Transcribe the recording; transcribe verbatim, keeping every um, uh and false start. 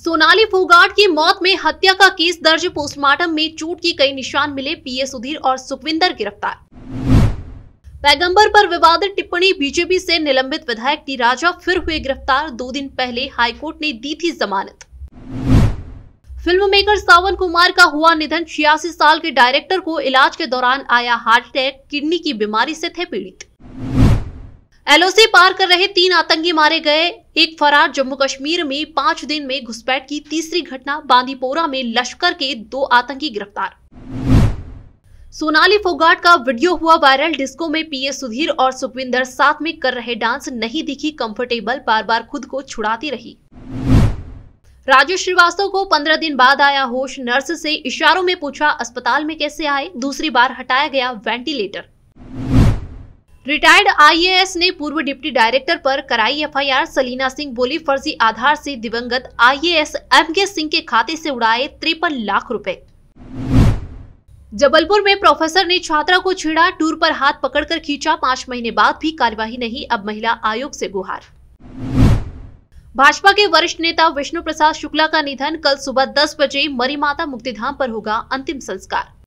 सोनाली फोगाट की मौत में हत्या का केस दर्ज, पोस्टमार्टम में चोट के कई निशान मिले, पीए सुधीर और सुखविंदर गिरफ्तार। पैगंबर पर विवादित टिप्पणी, बीजेपी से निलंबित विधायक टी राजा फिर हुए गिरफ्तार, दो दिन पहले हाईकोर्ट ने दी थी जमानत। फिल्म मेकर सावन कुमार का हुआ निधन, छियासी साल के डायरेक्टर को इलाज के दौरान आया हार्ट अटैक, किडनी की बीमारी से थे पीड़ित। एलओसी पार कर रहे तीन आतंकी मारे गए, एक फरार। जम्मू कश्मीर में पांच दिन में घुसपैठ की तीसरी घटना, बांदीपोरा में लश्कर के दो आतंकी गिरफ्तार। सोनाली फोगाट का वीडियो हुआ वायरल, डिस्को में पीए सुधीर और सुखविंदर साथ में कर रहे डांस, नहीं दिखी कंफर्टेबल, बार बार खुद को छुड़ाती रही। राजू श्रीवास्तव को पंद्रह दिन बाद आया होश, नर्स से इशारों में पूछा अस्पताल में कैसे आए, दूसरी बार हटाया गया वेंटिलेटर। रिटायर्ड आईएएस ने पूर्व डिप्टी डायरेक्टर पर कराई एफआईआर, सलीना सिंह बोली फर्जी आधार से दिवंगत आईएएस एमके सिंह के खाते से उड़ाए तिरपन लाख रुपए। जबलपुर में प्रोफेसर ने छात्रा को छेड़ा, टूर पर हाथ पकड़कर खींचा, पांच महीने बाद भी कार्यवाही नहीं, अब महिला आयोग से गुहार। भाजपा के वरिष्ठ नेता विष्णु प्रसाद शुक्ला का निधन, कल सुबह दस बजे मरी माता मुक्तिधाम पर होगा अंतिम संस्कार।